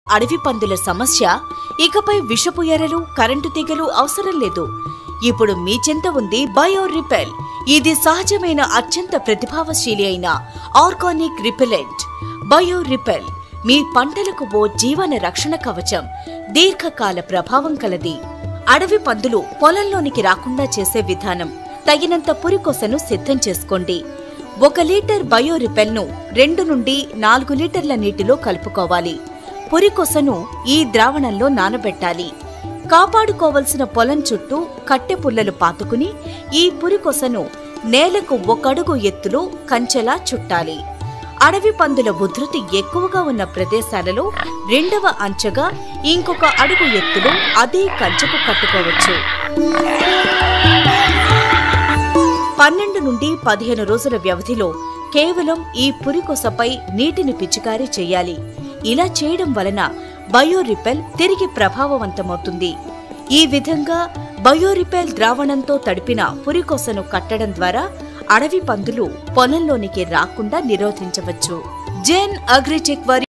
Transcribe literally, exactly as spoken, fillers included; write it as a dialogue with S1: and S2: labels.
S1: అడవి పందుల సమస్య ఇకపై విషపు ఎరలు, కరెంటు తీగలు అవసరం లేదు. ఇప్పుడు మీ చెంత ఉంది బయో రిపెల్. ఇది సహజమైన అత్యంత ప్రతిభావశీలి అయిన ఆర్గానిక్ రిపెలెంట్. బయో రిపెల్ మీ పంటలకు ఓ జీవన రక్షణ కవచం. దీర్ఘకాల ప్రభావం కలది. అడవి పందులు పొలంలోనికి రాకుండా చేసే విధానం. తగినంత పురికొసను సిద్ధం చేసుకోండి. ఒక లీటర్ బయో రిపెల్ ను రెండు నుండి నాలుగు లీటర్ల నీటిలో కలుపుకోవాలి. పురికొసను ఈ ద్రావణంలో నానబెట్టాలి. కాపాడుకోవలసిన పొలం చుట్టూ కట్టె పుల్లలు పాతుకుని ఈ పురికొసను నేలకు ఒకడుగు ఎత్తులో కంచెలా చుట్టాలి. అడవి పందుల ఉధృతి ఎక్కువగా ఉన్న ప్రదేశాలలో రెండవ అంచెగా ఇంకొక అడుగు ఎత్తులో అదే కంచెకు కట్టుకోవచ్చు. పన్నెండు నుండి పదిహేను రోజుల వ్యవధిలో కేవలం ఈ పురికొసపై నీటిని పిచికారీ చేయాలి. ఇలా చేయడం వలన బయో రిపెల్ తిరిగి ప్రభావవంతమవుతుంది. ఈ విధంగా బయో రిపెల్ ద్రావణంతో తడిపిన పురికొసను కట్టడం ద్వారా అడవి పందులు పొలంలోనికి రాకుండా నిరోధించవచ్చు. జెన్ అగ్రిటెక్ వారి